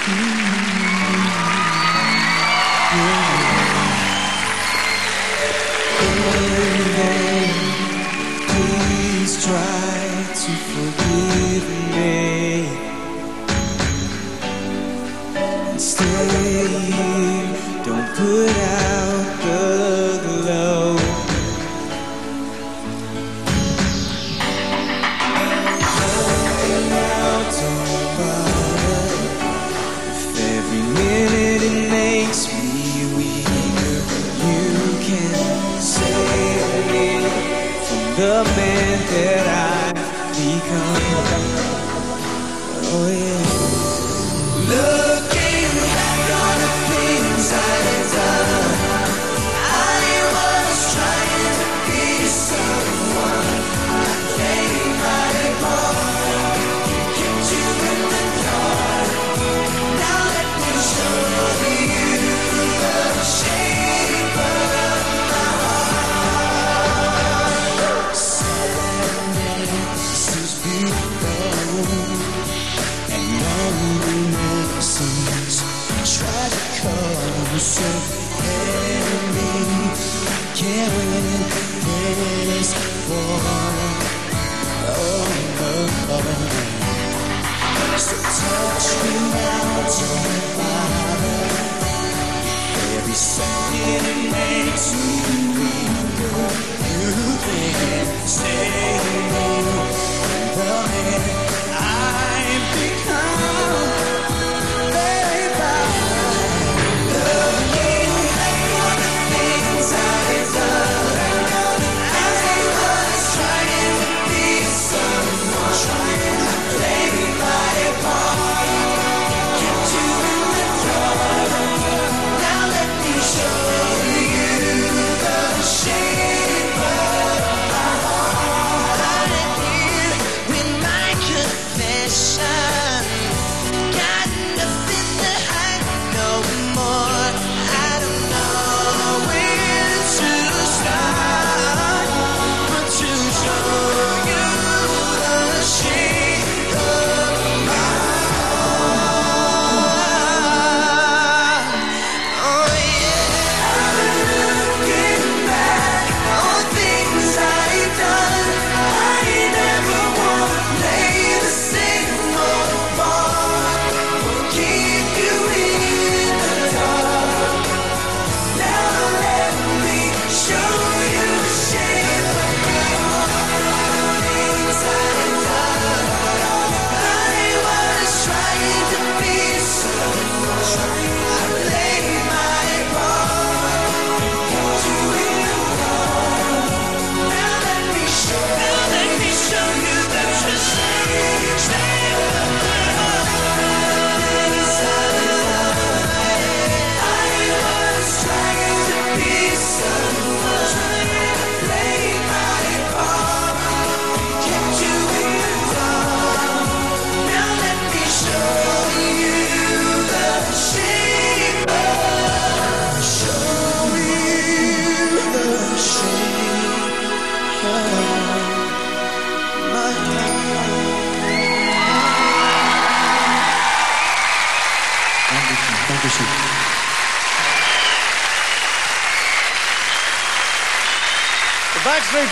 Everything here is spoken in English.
Please try to forgive me and stay here. Don't put out the glow. Nothing out, don't bother. If every minute it makes me weaker, you can save me from the man that I've become. Oh yeah. Looking back on the things I've done, I was trying to be someone I came out upon. Kept you in the dark. Now let me show you the shape of my heart. Sadness is beautiful, and loneliness try to come so heavy. Can't win this war. So touch me now, don't bother. Every second it makes me weaker. You can stay